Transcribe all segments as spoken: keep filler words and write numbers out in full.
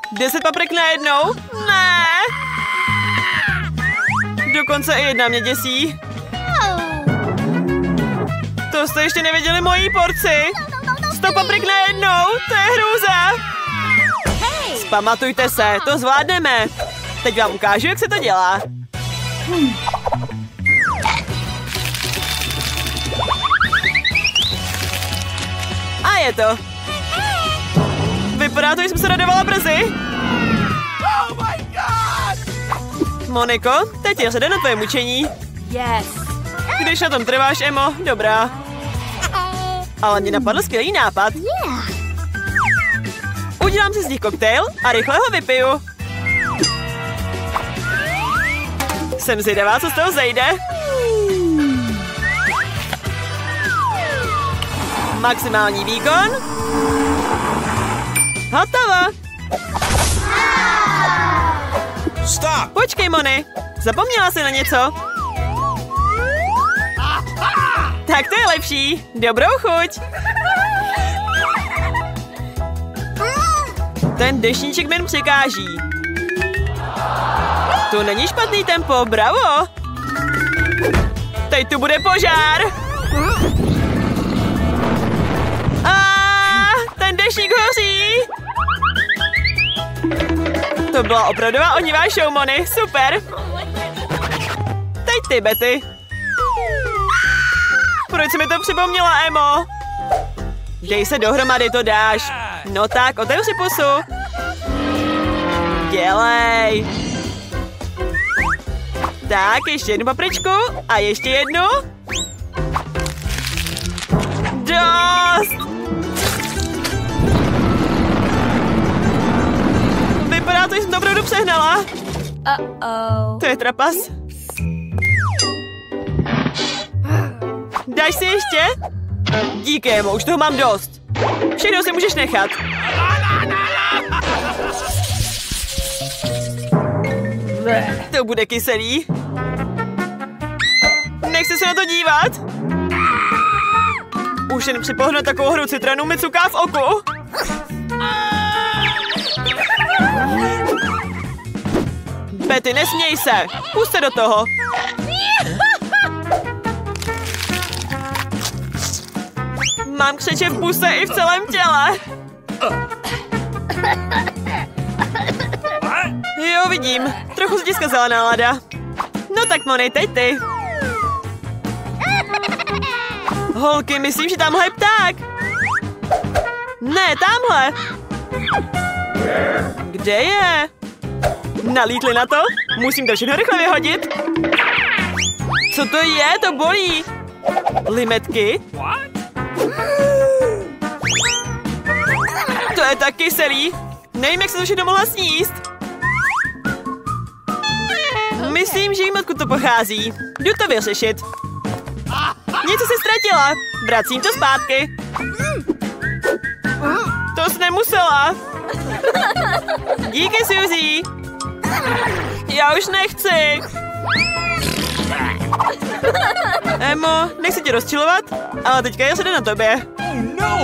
Deset paprik najednou? Ne! Dokonce i jedna mě děsí. To jste ještě neviděli mojí porci. Sto paprik najednou, to je hrůza. Pamatujte se, to zvládneme. Teď vám ukážu, jak se to dělá. A je to. Vypadá to, že jsem se radovala brzy. Oh my God! Moniko, teď je řada na tvoje mučení. Yes. Když na tom trváš, Emo, dobrá. Ale mě napadl skvělý nápad. Udělám si z nich koktejl a rychle ho vypiju. Jsem zvědavá, co z toho zejde. Maximální výkon. Hotovo. Stop! Počkej, Moni. Zapomněla jsi na něco? Tak to je lepší. Dobrou chuť. Ten deštníček mi jen překáží. To není špatný tempo, bravo. Teď tu bude požár. A ten deštník hoří. To byla opravdová ohnivá show, Moni, super. Teď ty, Betty. Proč jsi mi to připomněla, Emo? Dej se dohromady, to dáš. No tak, otevři pusu. Dělej. Tak, ještě jednu papričku a ještě jednu. Dost. Vypadá to, že jsem to opravdu přehnala. Uh-oh. To je trapas. Dáš si ještě? Díky, Emo, už toho mám dost. Všechno si můžeš nechat. To bude kyselý. Nechci se na to dívat. Už jen připohnat takovou hru citronu mi cuká v oku. Betty, nesměj se. Pust se do toho. Mám křeče v puse i v celém těle. Jo, vidím. Trochu se ti zkazila nálada. No tak, Moni, teď ty. Holky, myslím, že tamhle je pták. Ne, tamhle. Kde je? Nalítli na to? Musím to všechno rychle vyhodit. Co to je? To bolí. Limetky? To je tak kyselý. Nevím, jak se to všechno mohla sníst. Myslím, že jim odkud to pochází. Jdu to vyřešit. Něco se ztratila. Vracím to zpátky. To jsi nemusela. Díky, Suzy. Já už nechci. Emo, nechci tě rozčilovat, ale teďka je řada na tobě. No!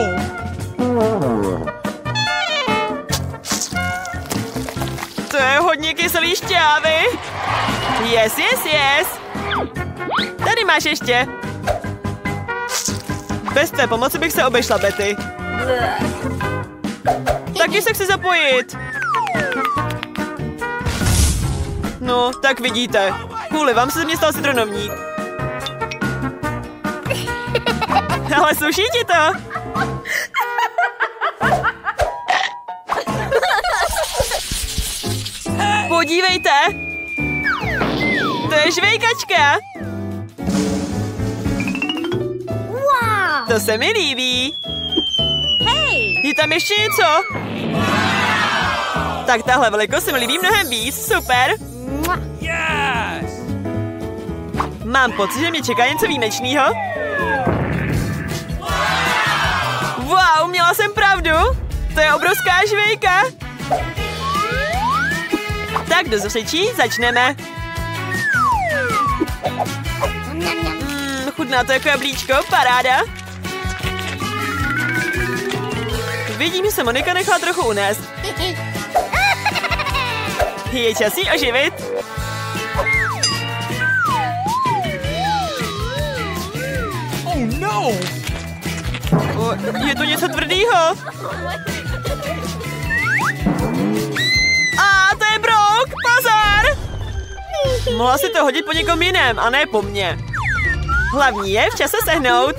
To je hodně kyselý šťávy. Yes, yes, yes. Tady máš ještě. Bez té pomoci bych se obešla, Betty. Taky se chci zapojit. No, tak vidíte. Kvůli vám se ze mě stal citronovník. Ale sluší ti to. Podívejte. To je žvejkačka. Wow. To se mi líbí. Hey. Je tam ještě něco? Tak tahle velikost se mi líbí mnohem víc. Super. Yes! Mám pocit, že mě čeká něco výjimečného. Wow, měla jsem pravdu. To je obrovská žvejka. Tak do zřečí začneme. Mm, chutná to jako jablíčko, paráda. Vidím, že se Monika nechala trochu unést. Je čas jí oživit. Oh no! O, je to něco tvrdýho. A to je Brooke, pozor! Mohla si to hodit po někom jiném, a ne po mně. Hlavní je v čase sehnout.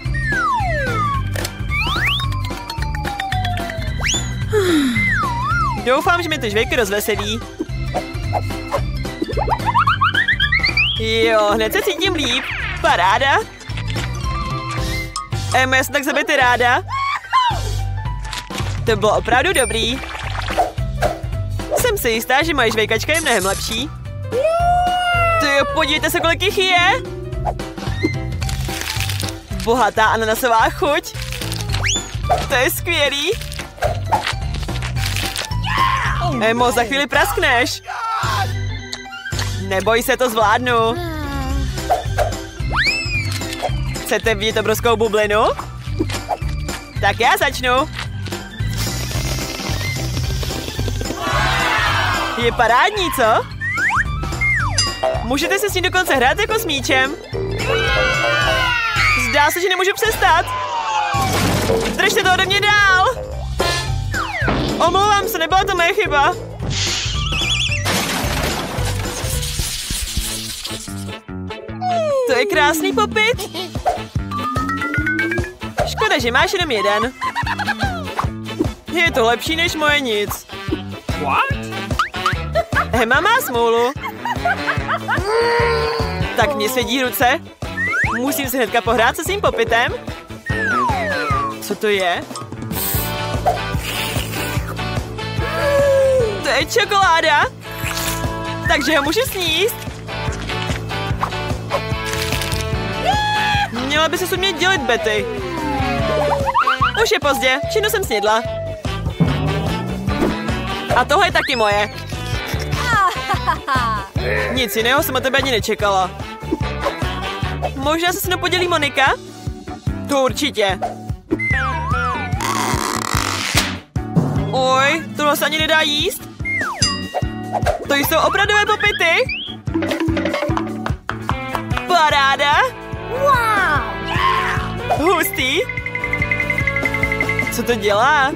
Doufám, že mi ty žvejky rozveselí. Jo, hned se cítím líp. Paráda. Emma, já jsem tak zabity ráda. To bylo opravdu dobrý. Jsem si jistá, že moje žvejkačka je mnohem lepší. Tyjo, podívejte se, kolik jich je. Bohatá ananasová chuť. To je skvělý. Emo, za chvíli praskneš. Neboj se, to zvládnu. Chcete vidět obrovskou bublinu? Tak já začnu. Je parádní, co? Můžete si s ní dokonce hrát jako s míčem. Zdá se, že nemůžu přestat. Držte to ode mě dál. Omlouvám se, nebyla to moje chyba. To je krásný popit. Škoda, že máš jenom jeden. Je to lepší než moje nic. What? Emma má smůlu. Tak mě svědí ruce. Musím se hnedka pohrát se svým popitem. Co to je? To je čokoláda. Takže ho můžu sníst. Měla by se umět dělit, Betty. Už je pozdě, všechno jsem snědla. A tohle je taky moje. Nic jiného jsem od tebe ani nečekala. Možná se s mnou podělí Monika? To určitě. Oj, tohle se ani nedá jíst. To jsou opravdové popity. Paráda. Wow! Hustý. Co to dělá?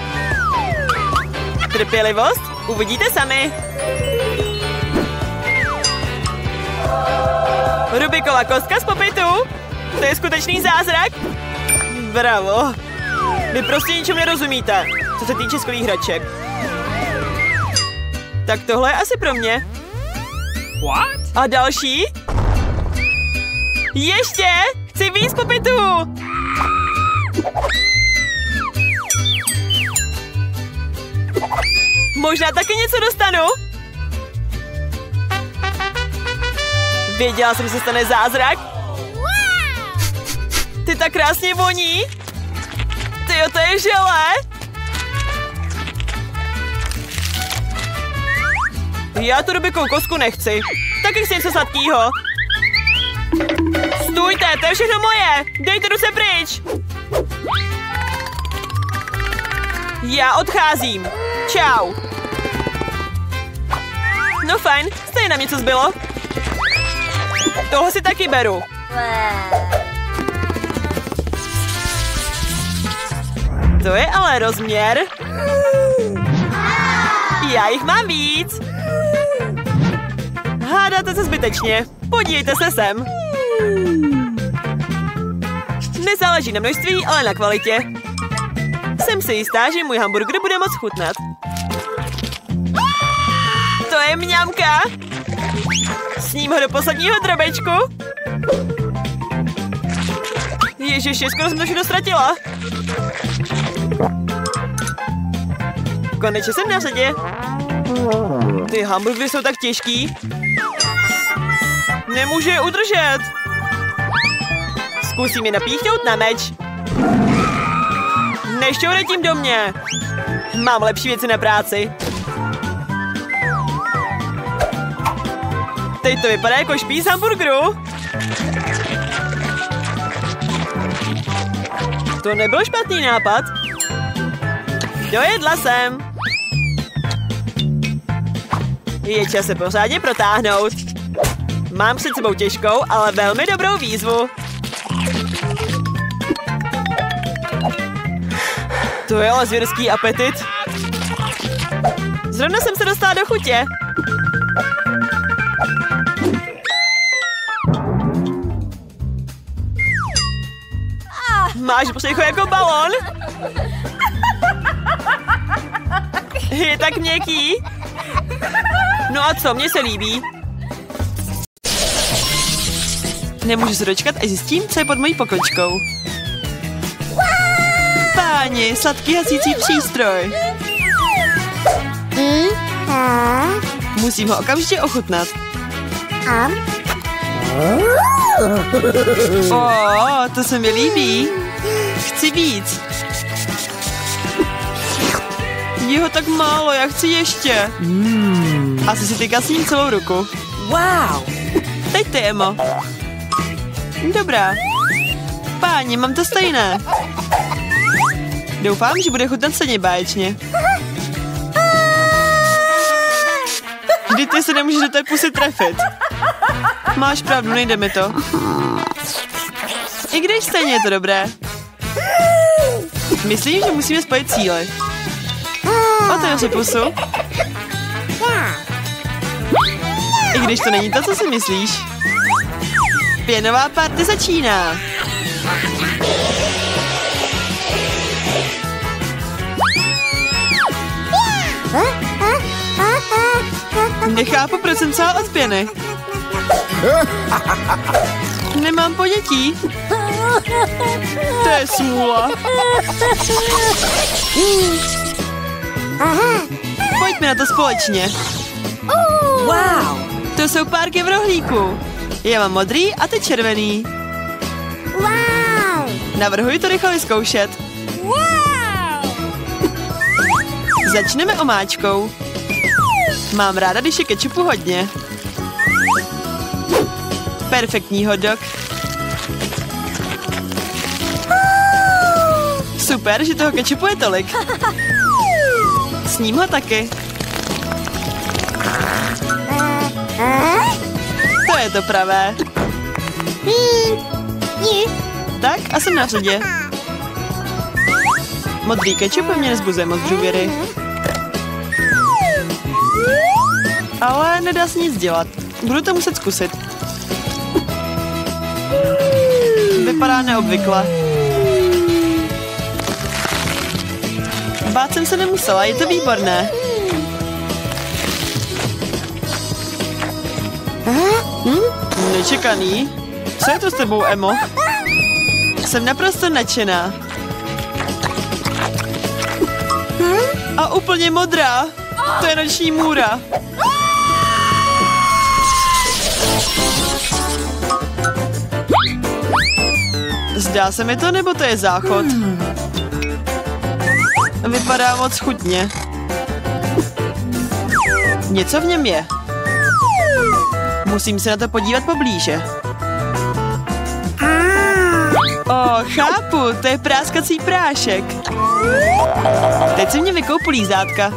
Trpělivost? Uvidíte sami. Rubikova kostka z popitu. To je skutečný zázrak. Bravo. Vy prostě ničemu nerozumíte, co se týče skvělých hraček. Tak tohle je asi pro mě. What? A další? Ještě! Chci víc popitu! Možná taky něco dostanu? Věděla jsem, že se stane zázrak. Ty tak krásně voní. Tyjo, to je želé. Já tu Rubikovou kostku nechci. Taky chci něco sladkýho. Stůjte, to je všechno moje. Dejte ruce pryč. Já odcházím. Čau. No fajn, stejně nám něco zbylo. Toho si taky beru. To je ale rozměr. Já jich mám víc. Hádáte se zbytečně. Podívejte se sem. Nezáleží na množství, ale na kvalitě. Jsem si jistá, že můj hamburger bude moc chutnat. To je mňamka. Sním ho do posledního drobečku. Ježiši, skoro jsem to všechno ztratila. Konečně jsem na řadě. Ty hamburgery jsou tak těžký. Nemůžu je udržet. Zkusím je napíchnout na meč. Nešťourej tím do mě. Mám lepší věci na práci. Teď to vypadá jako špíš z hamburgeru. To nebyl špatný nápad. Dojedla jsem. Je čas se pořádně protáhnout. Mám před sebou těžkou, ale velmi dobrou výzvu. To je ale zvěrský apetit. Zrovna jsem se dostala do chutě. Máš břicho jako balon? Je tak měkký. No a co, mně se líbí. Nemůžu se dočkat a zjistím, co je pod mojí pokličkou. Páni, sladký hasící přístroj. Musím ho okamžitě ochutnat. O, to se mi líbí. Chci víc. Je ho tak málo, já chci ještě. Asi si tyká s ním celou ruku. Wow. Teď ty, Emo. Dobrá. Páni, mám to stejné. Doufám, že bude chutnat stejně báječně. Vždyť ty se nemůžeš do té pusy trefit. Máš pravdu, nejde mi to. I když stejně je to dobré. Myslím, že musíme spojit síly. Otevři pusu. I když to není to, co si myslíš. Pěnová party začíná. Nechápu, proč jsem celá od pěny. Nemám ponětí. To je smůla. Pojďme na to společně. Wow. To jsou párky v rohlíku. Já mám modrý a ty červený. Wow. Navrhuji to rychle vyzkoušet. Wow. Začneme omáčkou. Mám ráda, když je kečupu hodně. Perfektní hot dog. Super, že toho kečupu je tolik. Sním ho taky. To je to pravé. Tak a jsem na řadě. Modrý kečup mě nezbuzuje moc důvěry. Ale nedá se nic dělat. Budu to muset zkusit. Vypadá neobvykle. Bát jsem se nemusela, je to výborné. Hm? Nečekaný. Co je to s tebou, Emo? Jsem naprosto nadšená. A úplně modrá. To je noční můra. Zdá se mi to, nebo to je záchod? Vypadá moc chutně. Něco v něm je. Musím se na to podívat poblíže. O, chápu, to je práskací prášek. Teď se mě vykoupu lízátka.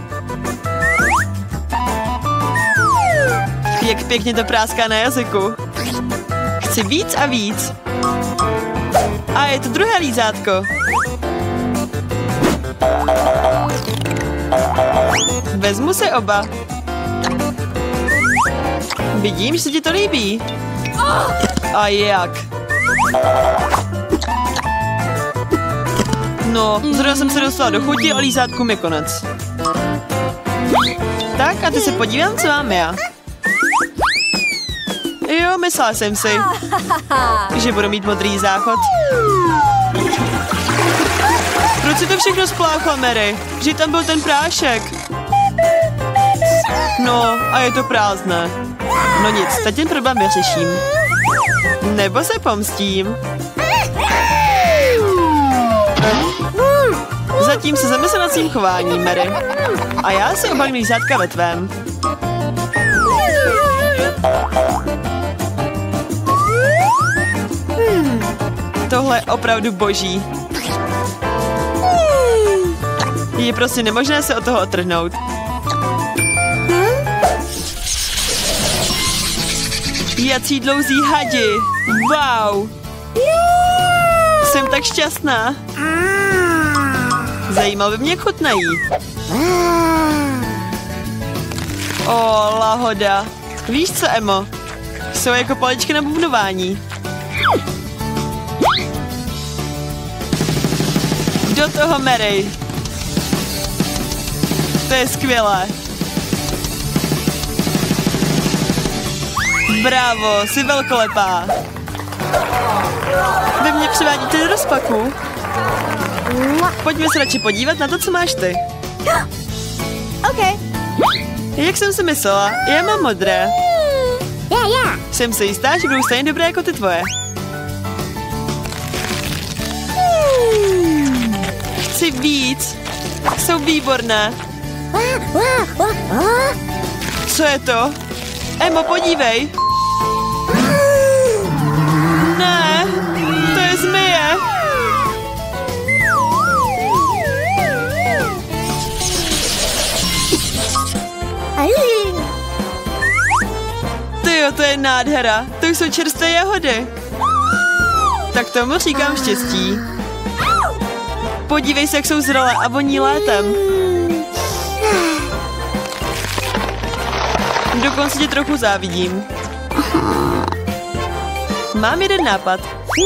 Jak pěkně to práská na jazyku. Chci víc a víc. A je to druhé lízátko. Vezmu se oba. Vidím, že se ti to líbí. A jak? No, zrovna jsem se dostala do chuti a lízátkům je konec. Tak a teď se podívám, co mám já. Jo, myslela jsem si, že budu mít modrý záchod. Proč si to všechno spláchla, Mary? Že tam byl ten prášek. No, a je to prázdné. No nic, teď ten problém vyřeším. Nebo se pomstím. Zatím se zamysl nad svým chováním, Mary. A já si obalím lízátka ve tvém. Tohle je opravdu boží. Je prostě nemožné se od toho odtrhnout. Jací dlouzí hadi. Wow. Jsem tak šťastná. Zajímalo by mě, jak chutnají. O, lahoda. Víš co, Emo? Jsou jako paličky na bubnování. Do toho, Mary. To je skvělé. Bravo, jsi velkolepá. Vy mě přivádíte do rozpaku. Pojďme se radši podívat na to, co máš ty. Okay. Jak jsem si myslela, já mám modré. Yeah, yeah. Jsem si jistá, že budou stejně dobré jako ty tvoje. Chci víc. Jsou výborné. Co je to? Emo, podívej. Ne, to je zmije. Tyjo, to je nádhera. To jsou čerstvé jahody. Tak tomu říkám štěstí. Podívej se, jak jsou zralé a voní létem. Dokonce tě trochu závidím. Mám jeden nápad.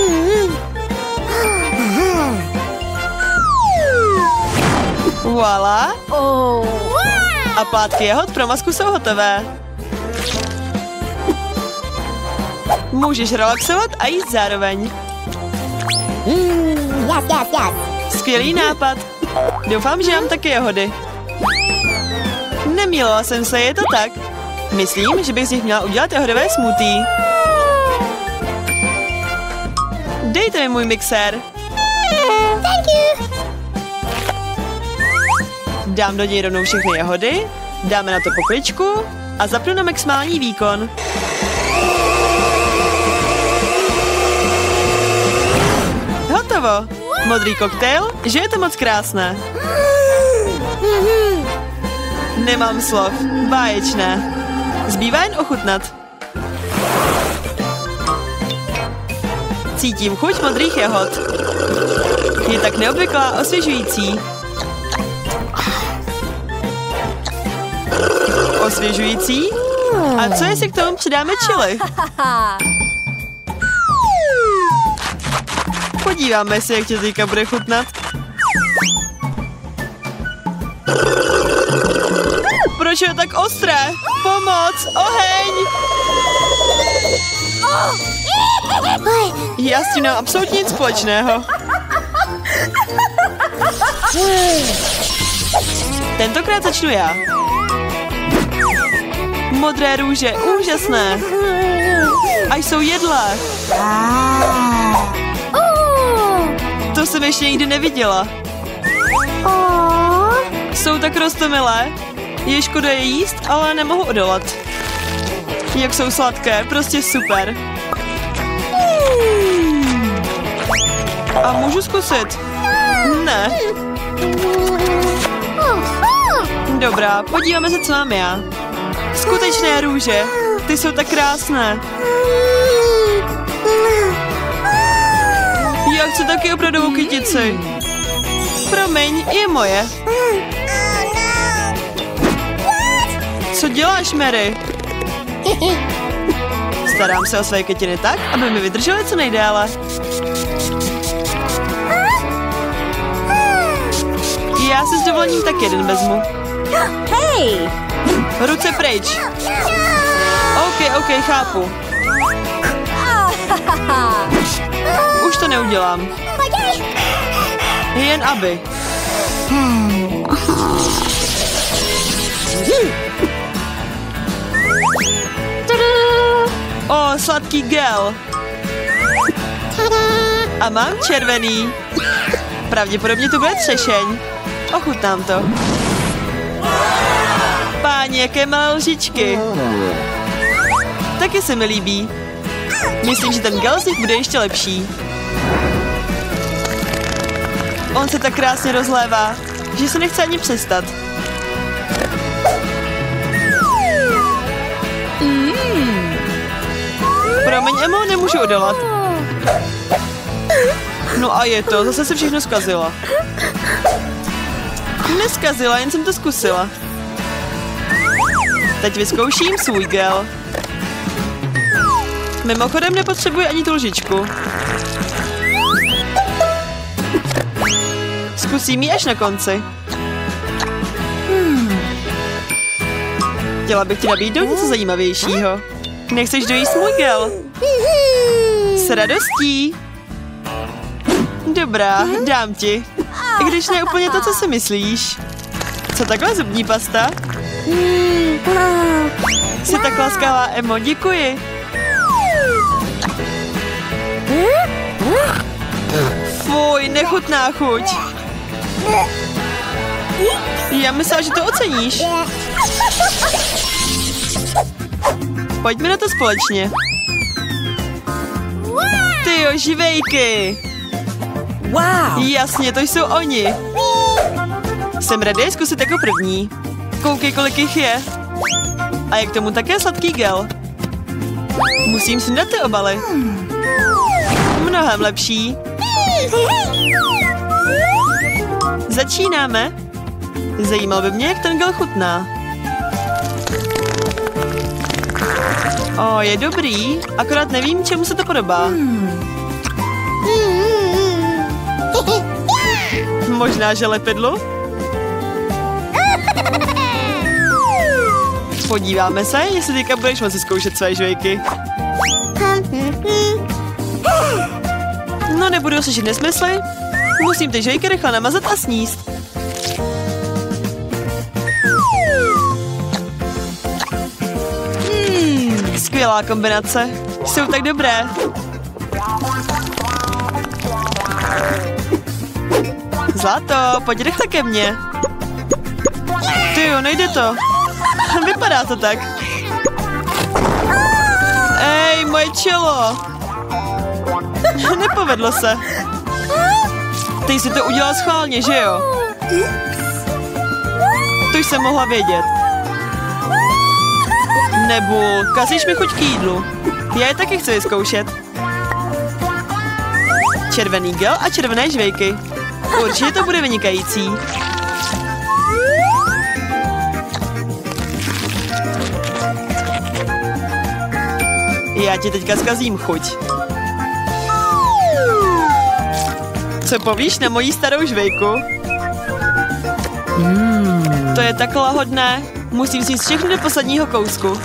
Voilà. A plátky jahod pro masku jsou hotové. Můžeš relaxovat a jíst zároveň. Yes, yes, yes. Skvělý nápad. Doufám, že mám taky jahody. Nemýlila jsem se, je to tak? Myslím, že bych z nich měla udělat jahodové smoothie. Dejte mi můj mixér. Thank you. Dám do něj rovnou všechny jahody, dáme na to pokličku a zapnu na maximální výkon. Hotovo. Modrý koktejl, že je to moc krásné. Nemám slov. Báječné. Zbývá jen ochutnat. Cítím chuť modrých jahod. Je tak neobvyklá, osvěžující. Osvěžující? A co jestli k tomu přidáme chili? Podíváme se, jak tě teďka bude chutnat. Proč je tak ostré? Pomoc! Oheň! Já s tím nemám absolutně nic společného. Tentokrát začnu já. Modré růže, úžasné. A jsou jedlé. To jsem ještě nikdy neviděla. Jsou tak roztomilé. Je škoda je jíst, ale nemohu odolat. Jak jsou sladké, prostě super. A můžu zkusit? Ne. Dobrá, podíváme se, co mám já. Skutečné růže. Ty jsou tak krásné. Já chci taky opravdovou kytici. Promiň, je moje. Co děláš, Mary? Starám se o své kytiny tak, aby mi vydržely co nejdéle. Já si s dovolením tak jeden vezmu. Hey! Ruce pryč. OK, OK, chápu. Už to neudělám. Jen aby. O, sladký gel. A mám červený. Pravděpodobně to bude třešeň. Ochutnám to. Páni, jaké malé lžičky. Taky se mi líbí. Myslím, že ten gel z nich bude ještě lepší. On se tak krásně rozlévá, že se nechce ani přestat. Mm. Promiň, Emo, nemůžu odolat. No a je to, zase se všechno zkazila. Neskazila, jen jsem to zkusila. Teď vyzkouším svůj gel. Mimochodem nepotřebuji ani tu lžičku. Zkusím ji až na konci. Chtěla bych ti nabídnout něco zajímavějšího. Nechceš dojíst můj gel? S radostí. Dobrá, dám ti. I když ne úplně to, co si myslíš. Co takhle zubní pasta? Jsi tak laskavá, Emo, děkuji. Fuj, nechutná chuť. Já myslela, že to oceníš. Pojďme na to společně. Tyjo, živejky. Wow. Jasně, to jsou oni. Jsem raději zkusit jako první. Koukej, kolik jich je. A je k tomu také sladký gel. Musím si dát ty obaly. Mnohem lepší. Začínáme. Zajímalo by mě, jak ten gel chutná. O, je dobrý, akorát nevím, čemu se to podobá. Možná, že lepidlu? Podíváme se, jestli teďka budeš moci zkoušet své žvejky. No, nebudu slyšet nesmysly. Musím ty žvejky rychle namazat a sníst. Hmm, skvělá kombinace. Jsou tak dobré. Zlato, pojď rychle ke mně. Tyjo, nejde to. Vypadá to tak. Ej, moje čelo. Nepovedlo se. Ty jsi to udělal schválně, že jo? To jsem mohla vědět. Nebul, kazíš mi chuť k jídlu. Já je taky chci vyzkoušet. Červený gel a červené žvejky. Určitě to bude vynikající. Já ti teďka zkazím chuť. Co povíš na mojí starou žvejku? Mm. To je tak lahodné. Musím si všechno do posledního kousku.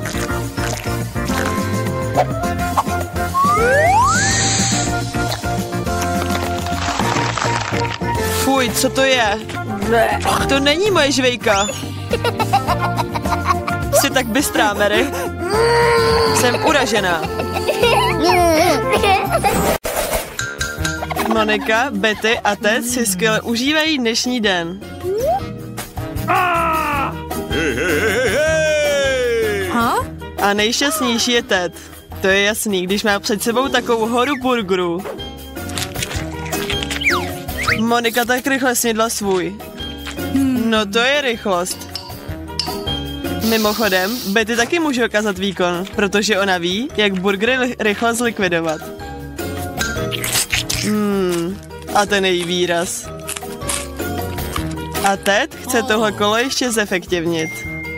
Fuj, co to je? To není moje žvejka. Jsi tak bystrá, Mary. Jsem uražená. Monika, Betty a Ted si skvěle užívají dnešní den. Huh? A nejšťastnější je Ted. To je jasný, když má před sebou takovou horu burgerů. Monika tak rychle snědla svůj. No to je rychlost. Mimochodem, Betty taky může ukázat výkon, protože ona ví, jak burgery rychle zlikvidovat. Hmm, a ten její výraz. A Ted chce tohle kolo ještě zefektivnit.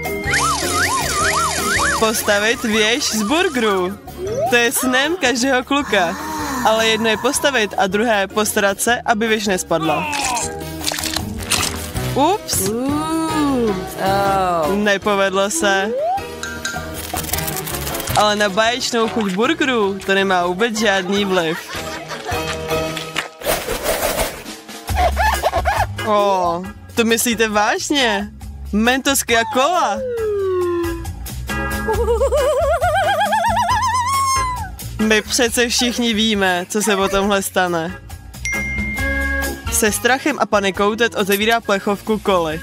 Postavit věž z burgerů. To je snem každého kluka. Ale jedno je postavit a druhé postarat se, aby věž nespadla. Ups. Oh. Nepovedlo se. Ale na báječnou chuť burgerů to nemá vůbec žádný vliv. O, to myslíte vážně? Mentosky a kola? My přece všichni víme, co se o tomhle stane. Se strachem a panikou Ted otevírá plechovku koly.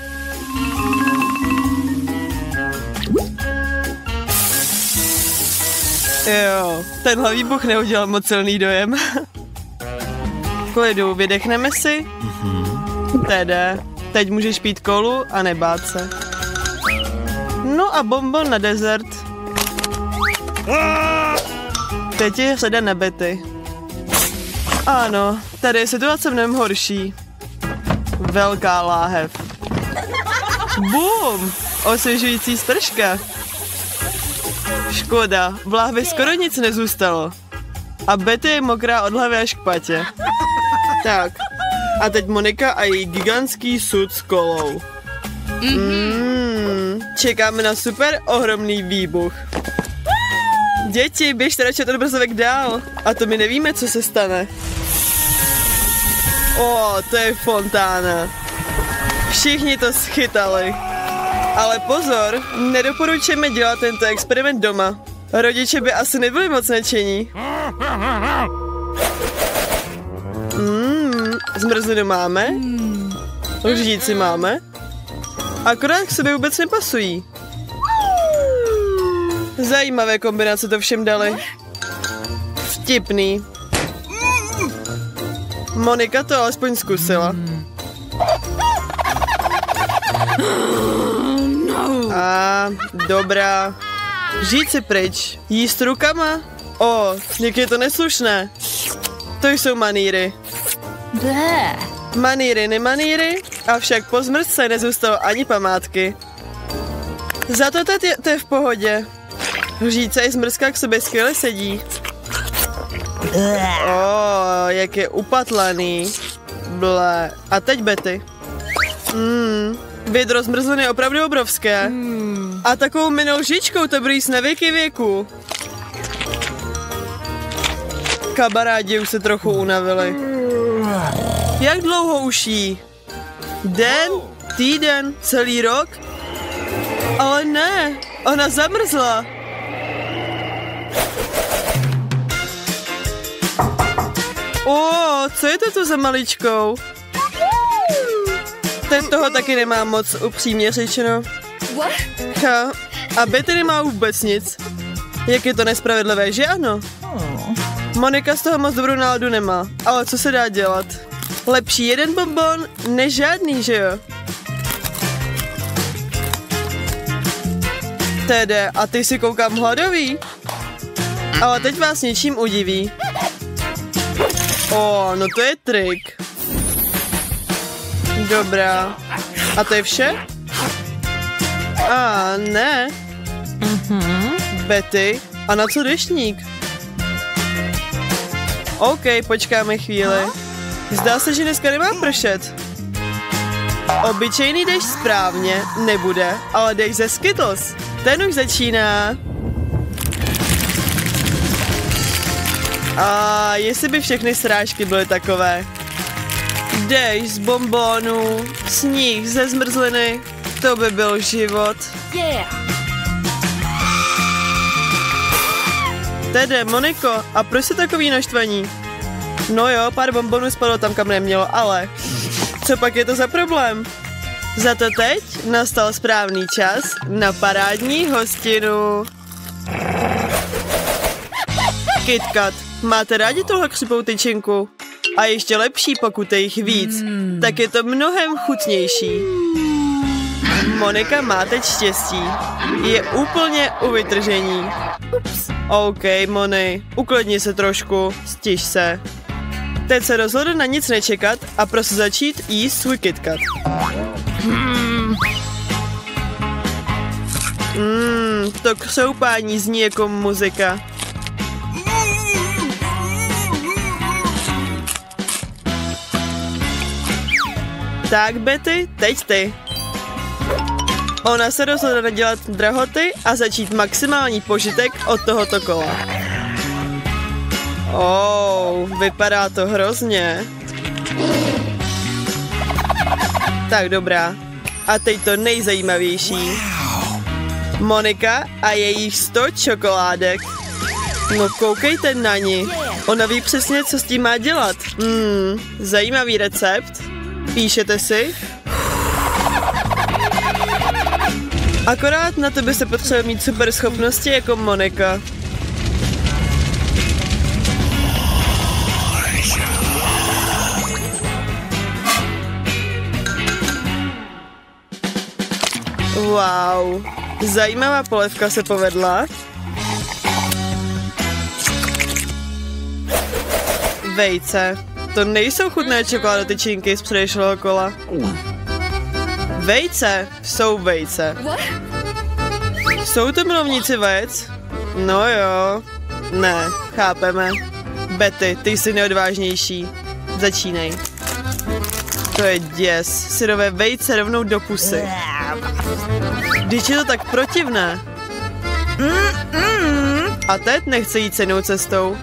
Jo, tenhle výbuch neudělal moc silný dojem. Klidu, vydechneme si? Tede, teď můžeš pít kolu a nebát se. No a bonbon na dezert. Teď je řada na Betty. Ano, tady je situace mnohem horší. Velká láhev. Bum! Osvěžující stržka. Škoda, v láhvi skoro nic nezůstalo. A Betty je mokrá od hlavy až k patě. Tak, a teď Monika a její gigantský sud s kolou. Mm, čekáme na super ohromný výbuch. Děti, běžte radši od obrazovek dál. A to my nevíme, co se stane. O, to je fontána. Všichni to schytali. Ale pozor, nedoporučujeme dělat tento experiment doma. Rodiče by asi nebyli moc nadšení. Mmm, zmrzlinu máme. Lžíci máme. Akorát k sobě vůbec nepasují. Zajímavé kombinace to všem dali. Vtipný. Monika to alespoň zkusila. A dobrá. Žít si pryč. Jíst rukama? O, jak je to neslušné. To jsou manýry. Manýry, nemaníry, avšak po zmrzce nezůstalo ani památky. Za to teď je, to je v pohodě. Lžíce i zmrzka k sobě skvěle sedí. O, jak je upatlaný. Ble. A teď Betty. Mm, vědro zmrzliny je opravdu obrovské. A takovou minou lžičkou to brýs na věky věku. Kamarádi už se trochu unavili. Jak dlouho už jí? Den? Týden? Celý rok? Ale ne, ona zamrzla. O, co je to tu za maličkou? Ten toho taky nemá moc, upřímně řečeno. Ha, a Betty nemá vůbec nic. Jak je to nespravedlivé, že ano? Monika z toho moc dobrou náladu nemá, ale co se dá dělat? Lepší jeden bonbon, než žádný, že jo? Tedy, a ty si koukám hladový? Ale teď vás něčím udiví. O, no to je trik. Dobrá. A to je vše? A ne. Betty, a na co deštník? OK, počkáme chvíli. Zdá se, že dneska nemá pršet. Obyčejný dešť správně nebude, ale dešť ze Skittles. Ten už začíná. A jestli by všechny srážky byly takové. Dešť z bonbonů, sníh ze zmrzliny, to by byl život. Tedy, Moniko, a proč jsi takový naštvaní? No jo, pár bonbonů spadlo tam, kam nemělo, ale co pak je to za problém? Za to teď nastal správný čas na parádní hostinu. KitKat, máte rádi tuhle křipou tyčinku? A ještě lepší, pokud je jich víc, mm. tak je to mnohem chutnější. Monika má teď štěstí. Je úplně u vytržení. Ups. OK, Moni, uklidni se trošku, stiž se. Teď se rozhodl na nic nečekat a prostě začít jíst svůj KitKat. Mmm, mm, to křoupání zní jako muzika. Tak, Betty, teď ty. Ona se rozhodla nedělat drahoty a začít maximální požitek od tohoto kola. Oh, vypadá to hrozně. Tak dobrá. A teď to nejzajímavější. Monika a jejich sto čokoládek. No koukejte na ní. Ona ví přesně, co s tím má dělat. Hmm, zajímavý recept. Píšete si? Akorát na to by se potřeboval mít super schopnosti jako Monika. Wow, zajímavá polévka se povedla. Vejce. To nejsou chutné čokoládo tyčinky z předešlého kola. Vejce jsou vejce. Jsou to milovníci vajec? No jo. Ne, chápeme. Betty, ty jsi neodvážnější. Začínej. To je děs. Syrové vejce rovnou do pusy. Když je to tak protivné. A teď nechce jít cenou cestou.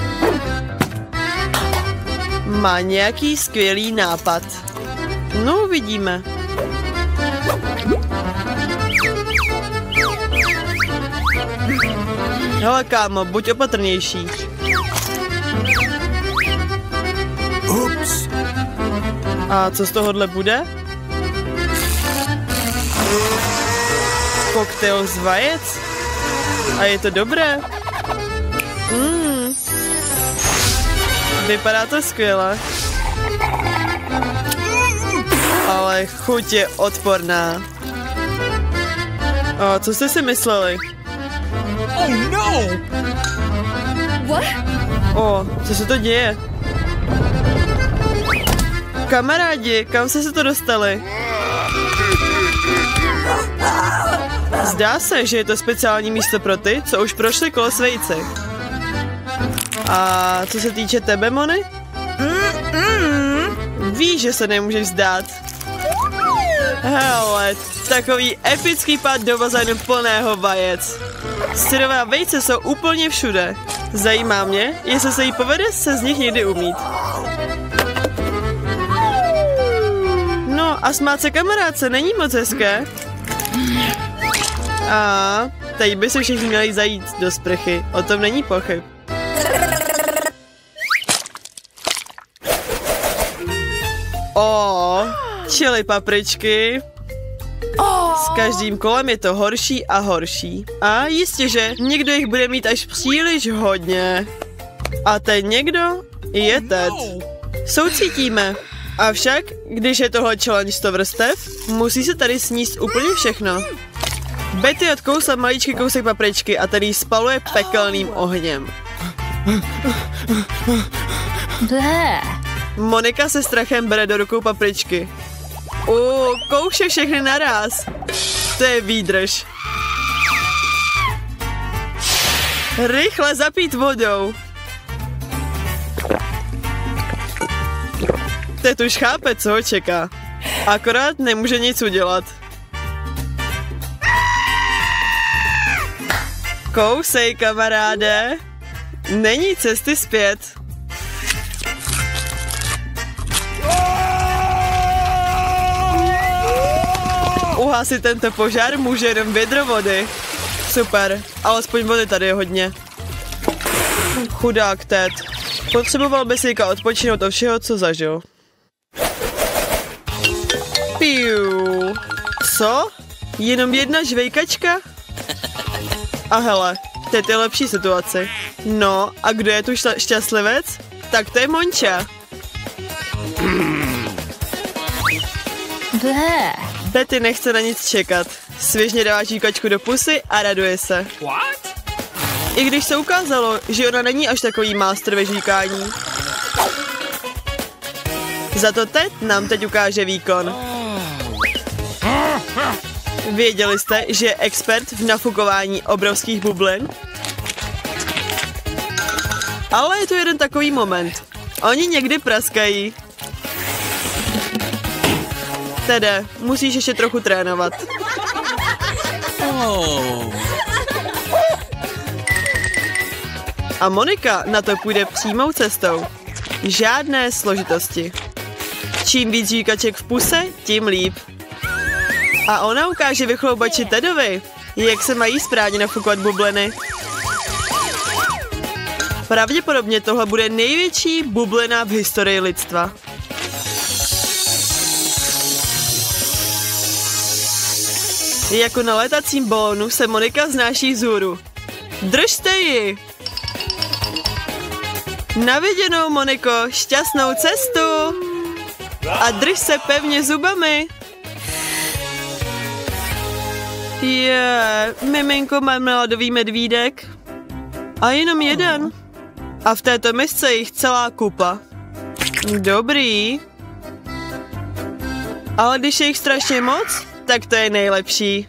Má nějaký skvělý nápad. No, uvidíme. Hele, kámo, buď opatrnější. Ups. A co z tohohle bude? Koktejl z vajec? A je to dobré? Mm. Vypadá to skvěle. Ale chuť je odporná. A co jste si mysleli? Oh no! O, co se to děje? Kamarádi, kam jste se to dostali? Zdá se, že je to speciální místo pro ty, co už prošli kolo s vejci. A co se týče tebe, Moni? Víš, že se nemůžeš vzdát. Hele, takový epický pád do bazénu plného vajec. Syrová vejce jsou úplně všude. Zajímá mě, jestli se jí povede se z nich někdy umít. No a smát se kamarádce není moc hezké. A teď by se všichni měli zajít do sprchy, o tom není pochyb. O, čili papričky. S každým kolem je to horší a horší. A jistě, že někdo jich bude mít až příliš hodně. A ten někdo je Ted. Soucítíme. Avšak, když je tohle challenge sto vrstev, musí se tady sníst úplně všechno. Betty odkousla maličký kousek papričky a tady ji spaluje pekelným ohněm. Monika se strachem bere do rukou papričky. U, kouše všechny naraz. To je výdrž. Rychle zapít vodou. Teď už chápe, co ho čeká. Akorát nemůže nic udělat. Kousej, kamaráde. Není cesty zpět. Uhasit tento požár může jenom vědro vody. Super, alespoň vody tady je hodně. Chudák Ted. Potřeboval by si odpočinout od všeho, co zažil. Piu. Co? Jenom jedna žvejkačka? A hele, teď je lepší situace. No, a kdo je tu šla- šťastlivec? Tak to je Monča. Betty nechce na nic čekat. Svěžně dává žvíkačku do pusy a raduje se. What? I když se ukázalo, že ona není až takový master ve žvíkání. Za to Ted nám teď ukáže výkon. Věděli jste, že je expert v nafukování obrovských bublin? Ale je tu jeden takový moment. Oni někdy praskají. Tede, musíš ještě trochu trénovat. Oh. A Monika na to půjde přímou cestou. Žádné složitosti. Čím víc žvíkaček v puse, tím líp. A ona ukáže vychloubači Tedovi, jak se mají správně nafukovat bubliny. Pravděpodobně tohle bude největší bublina v historii lidstva. Jako na letacím balónu se Monika vznáší vzhůru. Držte ji! Na viděnou, Moniko, šťastnou cestu! A drž se pevně zubami! Je, yeah, miminko marmeladový medvídek. A jenom jeden. A v této misce je jich celá kupa. Dobrý. Ale když je jich strašně moc, tak to je nejlepší.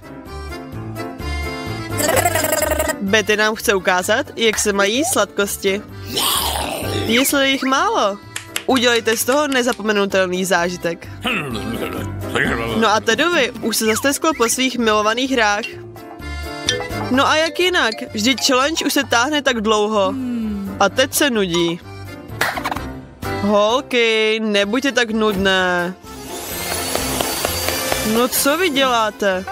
Betty nám chce ukázat, jak se mají sladkosti. Jestli je jich málo, udělejte z toho nezapomenutelný zážitek. No a Tedovi už se zastesklo po svých milovaných hrách. No a jak jinak? Vždyť challenge už se táhne tak dlouho. A teď se nudí. Holky, nebuďte tak nudné. No co vy děláte?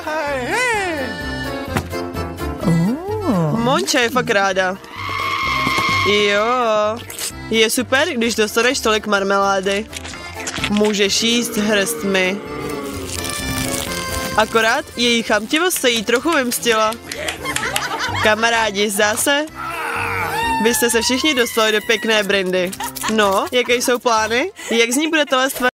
Monča je fakt ráda. Jo, je super, když dostaneš tolik marmelády. Můžeš jíst hrstmi. Akorát její chamtivost se jí trochu vymstila. Kamarádi, zdá se? Vy jste se všichni dostali do pěkné Brindy. No, jaké jsou plány? Jak z ní bude tohle